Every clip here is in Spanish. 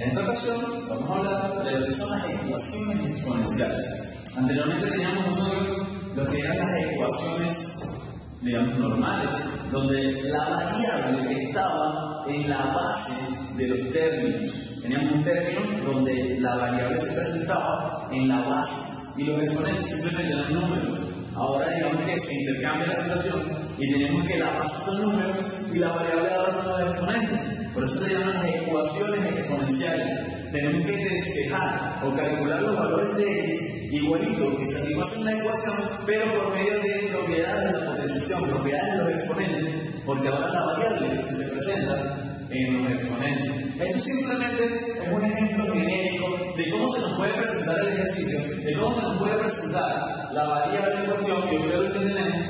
En esta ocasión vamos a hablar de lo que son las ecuaciones exponenciales. Anteriormente teníamos nosotros lo que eran las ecuaciones, digamos, normales, donde la variable que estaba en la base de los términos. Teníamos un término donde la variable se presentaba en la base y los exponentes simplemente eran números. Ahora digamos que se intercambia la situación y tenemos que la base son números y la variable ahora son los exponentes. Por eso se llaman las ecuaciones exponenciales. Tenemos que despejar o calcular los valores de x igualito que satisfacen la ecuación, pero por medio de propiedades de la potenciación, propiedades de los exponentes, porque ahora la variable que se presenta en los exponentes. Esto simplemente es un ejemplo genérico de cómo se nos puede presentar el ejercicio, de cómo se nos puede presentar la variable en cuestión, y observen que tenemos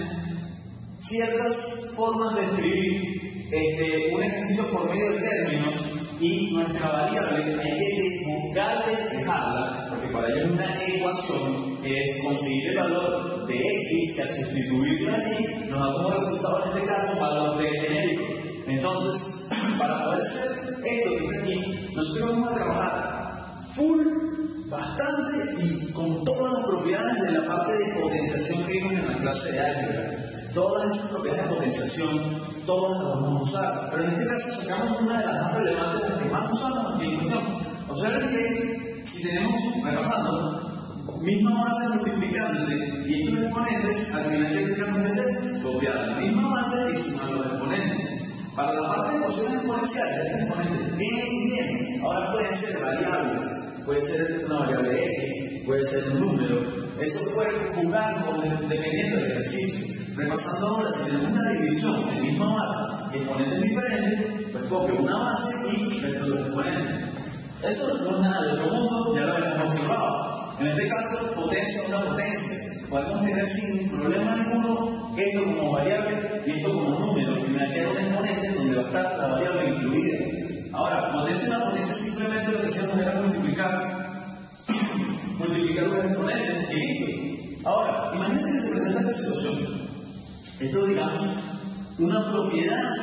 ciertas formas de escribir un ejercicio por medio de términos y nuestra variable hay que buscar despejarla, porque para ello es una ecuación, es conseguir el valor de x que al sustituirlo allí nos da como resultado en este caso un valor de genérico. Entonces, para poder hacer esto que está aquí, nosotros vamos a trabajar full, bastante y con todas las propiedades de la parte de potenciación que vimos en la clase de álgebra. Todas esas propiedades de potenciación, todas las vamos a usar, pero en este caso sacamos una de las más relevantes, las que más usamos aquí en cuestión. Observen que si tenemos, repasando, misma base multiplicándose y estos exponentes, al final que tengamos que hacer, copiar la misma base y sumar los exponentes. Para la parte de ecuaciones exponenciales, estos exponentes n y n, ahora pueden ser variables, puede ser una variable x, puede ser un número, eso puede jugar dependiendo del ejercicio. Repasando ahora, si tenemos una división de misma base y exponentes diferentes, pues copio una base y resto los exponentes. Esto no es nada del otro mundo, ya lo habíamos observado. En este caso, potencia una potencia. Podemos tener sin problema ninguno esto como variable y esto como número, y me queda un exponente donde va a estar la variable incluida. Ahora, potencia una potencia simplemente lo que hacíamos era multiplicar los exponentes y listo. Ahora, imagínense que se presenta esta situación. Esto, digamos, una propiedad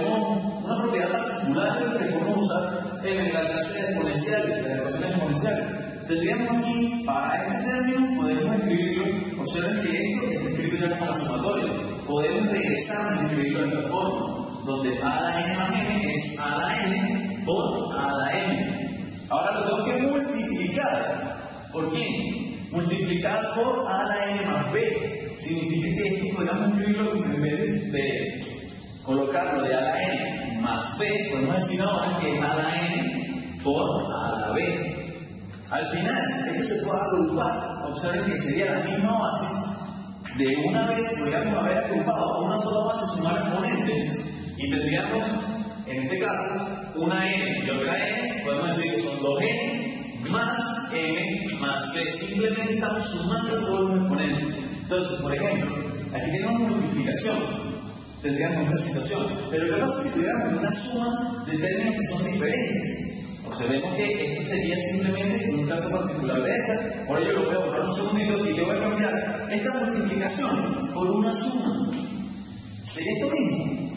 particular que podemos usar en la clase exponencial, de las ecuaciones exponenciales. Tendríamos aquí, para este término, podemos escribirlo, observen que esto está escrito ya como la sumatoria. Podemos regresar a escribirlo de esta forma, donde a la n más m es a la n por a la m. Ahora lo tengo que multiplicar. ¿Por qué? Multiplicar por a la n más b. Significa que esto podemos escribirlo en vez de colocarlo de a la n más b, podemos decir ahora que es a la n por a la b. Al final, esto se puede agrupar. Observen que sería la misma base. De una vez podríamos haber agrupado una sola base, sumar exponentes, y tendríamos, en este caso, una n y otra n. Podemos decir que son 2n más m más b. Simplemente estamos sumando todos los exponentes. Entonces, por ejemplo, aquí tenemos multiplicación, tendríamos esta situación, pero ¿qué pasa si tuviéramos una suma de términos que son diferentes? Observemos que esto sería simplemente en un caso particular de esta. Por ello lo voy a borrar un segundito y yo voy a cambiar esta multiplicación por una suma. ¿Sería esto mismo?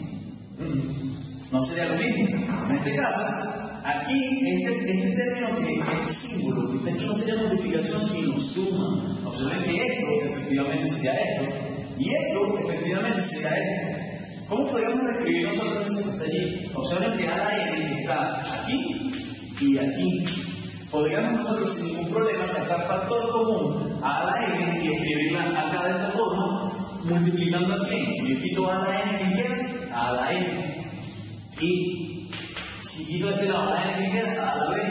No sería lo mismo. En este caso, aquí, este término, este símbolo, esto no sería multiplicación sino suma. Observen que esto efectivamente sería esto, y esto efectivamente sería esto. ¿Cómo podríamos escribir nosotros eso que está allí? Observen que a la n está aquí y aquí. Podríamos nosotros sin ningún problema sacar factor común a la n y escribirla acá de esta forma, multiplicando aquí. Si yo quito a la n, ¿qué queda? A la n. Y si quito de este lado a la n, ¿qué queda? A la b.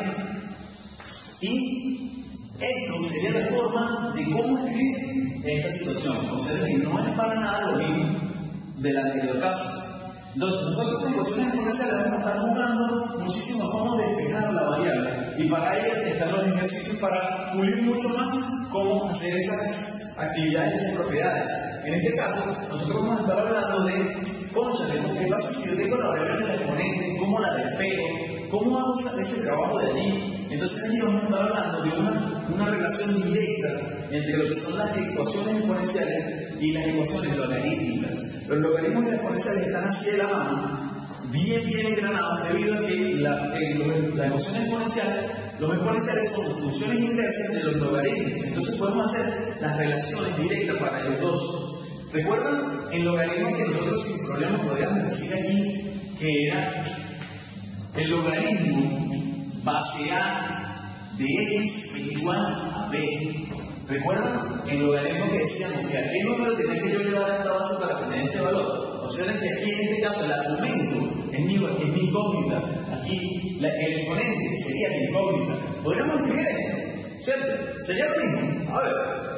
Y esto sería la forma de cómo escribir esta situación. Observen que no es para nada lo mismo del anterior caso. Entonces, nosotros en ecuaciones exponenciales vamos a estar jugando muchísimo cómo despejar la variable. Y para ello están los ejercicios para pulir mucho más cómo hacer esas actividades y esas propiedades. En este caso, nosotros vamos a estar hablando de, cónchale, ¿qué pasa si yo tengo la variable en el exponente? ¿Cómo la despego? ¿Cómo hago ese trabajo de allí? Entonces allí vamos a estar hablando de una relación directa entre lo que son las ecuaciones exponenciales y las ecuaciones logarítmicas. Los logaritmos y las exponenciales están así de la mano, bien engranados debido a que la ecuación exponencial, los exponenciales son funciones inversas de los logaritmos. Entonces podemos hacer las relaciones directas para ellos dos. ¿Recuerdan el logaritmo que nosotros sin problema podríamos decir aquí que era el logaritmo base A de X es igual a B? ¿Recuerdan el logaritmo que decíamos que a qué número tenía que yo llevar a esta base para tener este valor? Observen que aquí en este caso el argumento es mi incógnita. Aquí el exponente sería mi incógnita. ¿Podríamos escribir esto? ¿Cierto? ¿Sería lo mismo? A ver.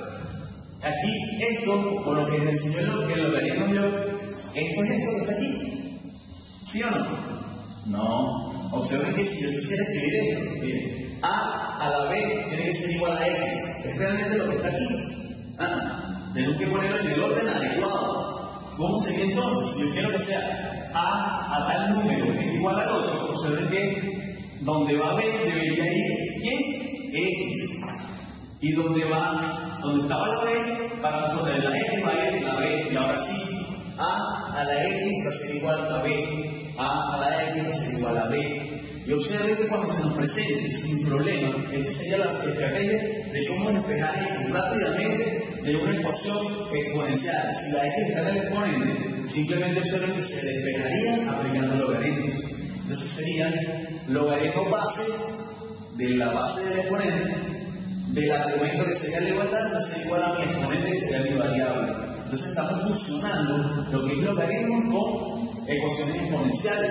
Aquí esto, por lo que les enseñó el logaritmo yo, esto es esto que está aquí. ¿Sí o no? No. Observen que si yo quisiera escribir esto, miren, A la B tiene que ser igual a X. Es realmente lo que está aquí. Tengo que ponerlo en el orden adecuado. ¿Cómo sería entonces? Si yo quiero que sea A tal número es igual al otro, observen que donde va B debería ir ¿quién? X. Y donde estaba la B, para nosotros la X va a ir la B. Y ahora sí, A la X va a ser igual a B. A la X va a ser igual a B. Y observen que cuando se nos presente sin problema, esta sería la estrategia de cómo despejar X rápidamente de una ecuación exponencial. Si la X está en el exponente, simplemente observen que se despejaría aplicando logaritmos. Entonces sería logaritmo base de la base del exponente del argumento que sería la igualdad va a ser igual a mi exponente que sería mi variable. Entonces estamos fusionando lo que es logaritmo con ecuaciones exponenciales.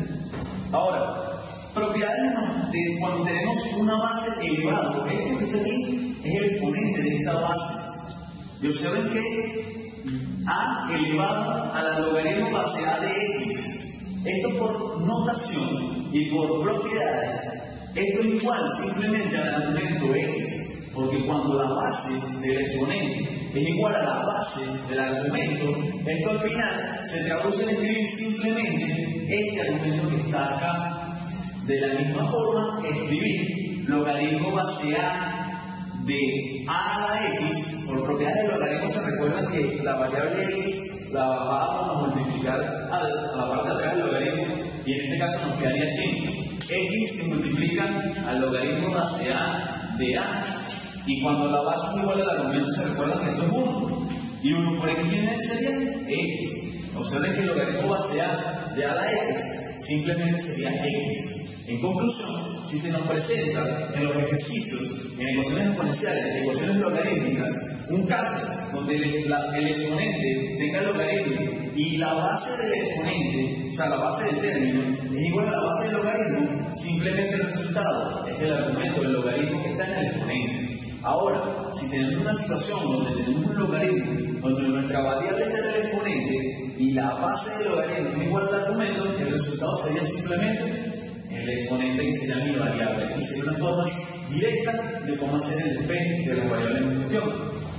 Ahora, propiedades de cuando tenemos una base elevada. Esto que está aquí es el exponente de esta base. Y observen que A elevado a la logaritmo base A de X. Esto por notación y por propiedades. Esto es igual simplemente al argumento X. Porque cuando la base del exponente es igual a la base del argumento, esto al final se traduce en escribir simplemente este argumento que está acá. De la misma forma, escribir logaritmo base A de A a la X, por propiedades del logaritmo se recuerdan que la variable X la bajábamos a multiplicar a la parte de atrás del logaritmo, y en este caso nos quedaría aquí X que multiplica al logaritmo base A de A, y cuando la base es igual al argumento se recuerdan que esto es 1, y 1 por X ¿quién sería? X. Observen que el logaritmo base A de A a la X simplemente sería X. En conclusión, si se nos presenta en los ejercicios, en ecuaciones exponenciales, en ecuaciones logarítmicas, un caso donde el exponente tenga el logaritmo y la base del exponente, o sea, la base del término, es igual a la base del logaritmo, simplemente el resultado es el argumento del logaritmo que está en el exponente. Ahora, si tenemos una situación donde tenemos un logaritmo, donde nuestra variable está en el exponente y la base del logaritmo es igual al argumento, el resultado sería simplemente el exponente que sería mi variable, y sería una forma directa de cómo hacer el despeje de las variables en cuestión.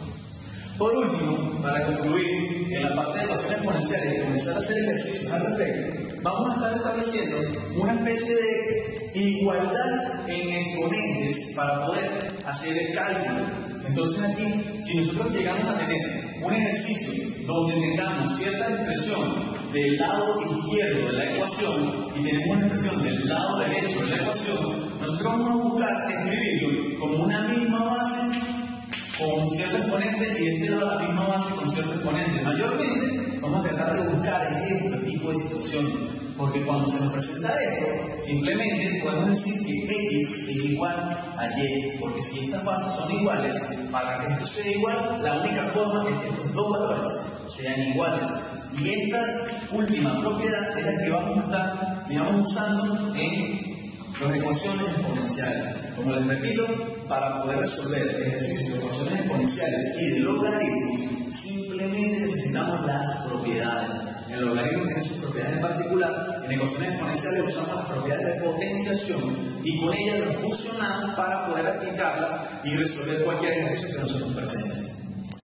Por último, para concluir, en la parte de ecuaciones exponenciales y comenzar a hacer ejercicios al respecto, vamos a estar estableciendo una especie de igualdad en exponentes para poder hacer el cálculo. Entonces aquí, si nosotros llegamos a tener un ejercicio donde tengamos cierta expresión del lado izquierdo de la ecuación y tenemos una expresión del lado derecho de la ecuación, nosotros vamos a buscar escribirlo como una misma base con cierto exponente y este lado la misma base con cierto exponente. Mayormente vamos a tratar de buscar este tipo de situaciones, porque cuando se nos presenta esto, simplemente podemos decir que X es igual a Y, porque si estas bases son iguales, para que esto sea igual, la única forma es que estos dos valores sean iguales. Y esta última propiedad es la que vamos a estar, digamos, usando en las ecuaciones exponenciales. Como les repito, para poder resolver ejercicios de ecuaciones exponenciales y de logaritmos, simplemente necesitamos las propiedades. El logaritmo tiene sus propiedades en particular, en ecuaciones exponenciales usamos las propiedades de potenciación y con ellas las fusionamos para poder aplicarlas y resolver cualquier ejercicio que nos presente.